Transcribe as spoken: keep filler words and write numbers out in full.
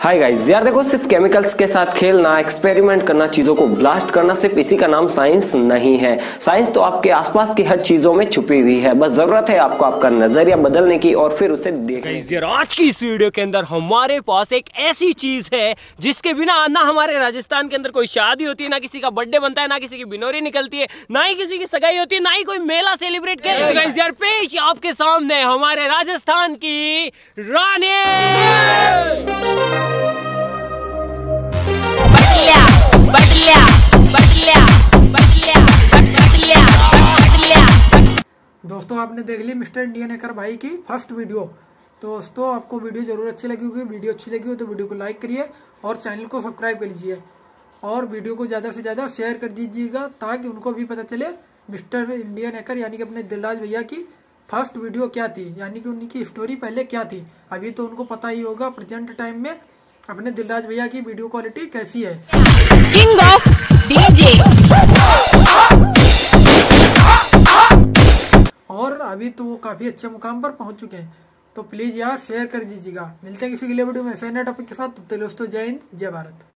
Hi guys, यार देखो, सिर्फ केमिकल्स के साथ खेलना, एक्सपेरिमेंट करना, चीजों को ब्लास्ट करना, सिर्फ इसी का नाम साइंस नहीं है। साइंस तो आपके आसपास की हर चीजों में छुपी हुई है, बस जरूरत है आपको आपका नजरिया बदलने की और फिर उसे देखने की। यार आज की इस वीडियो के अंदर हमारे पास एक ऐसी चीज है जिसके बिना ना हमारे राजस्थान के अंदर कोई शादी होती है, ना किसी का बर्थडे बनता है, ना किसी की बिनोरी निकलती है, ना ही किसी की सगाई होती है, ना ही कोई मेला सेलिब्रेट करते हैं। यार पेश आपके सामने हमारे राजस्थान की रानी। दोस्तों, आपने देख ली मिस्टर इंडियन हैकर भाई की फर्स्ट वीडियो। तो दोस्तों, आपको वीडियो जरूर अच्छी लगी होगी। वीडियो अच्छी लगी हो तो वीडियो को लाइक करिए और चैनल को सब्सक्राइब कर लीजिए और वीडियो को ज्यादा से ज्यादा शेयर कर दीजिएगा ताकि उनको भी पता चले मिस्टर इंडियन हैकर यानी कि अपने दिलराज भैया की फर्स्ट वीडियो क्या थी, यानी कि उनकी स्टोरी पहले क्या थी। अभी तो उनको पता ही होगा प्रेजेंट टाइम में अपने दिलराज भैया की वीडियो क्वालिटी कैसी है। King of DJ. और अभी तो वो काफी अच्छे मुकाम पर पहुंच चुके हैं, तो प्लीज यार शेयर कर दीजिएगा। मिलते हैं किसी अगले वीडियो में ऐसे नए टॉपिक के साथ। तब तक दोस्तों, जय हिंद, जय भारत।